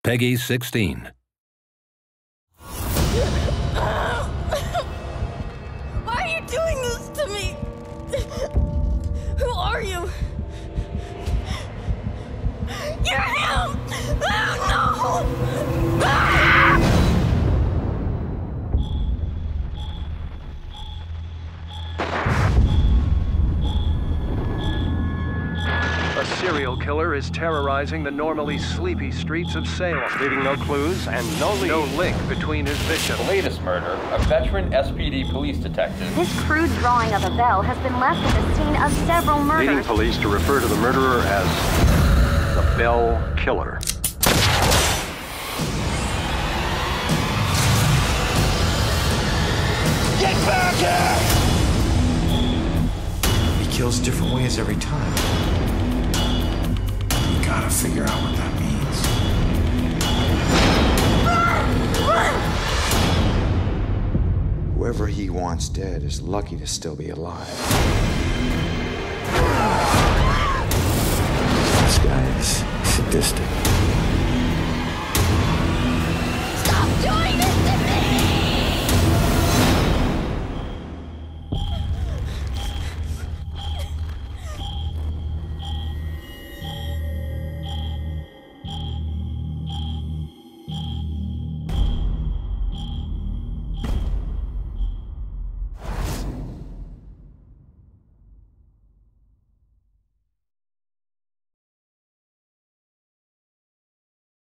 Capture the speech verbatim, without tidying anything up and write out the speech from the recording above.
Peggy sixteen. Why are you doing this to me? Who are you? You're him! Oh, no! Ah! A serial killer is terrorizing the normally sleepy streets of Salem, leaving no clues and no, no link between his victims. The latest murder, a veteran S P D police detective. This crude drawing of a bell has been left at the scene of several murders. Leading police to refer to the murderer as the Bell Killer. Get back here! He kills different ways every time. You gotta figure out what that means. Whoever he wants dead is lucky to still be alive.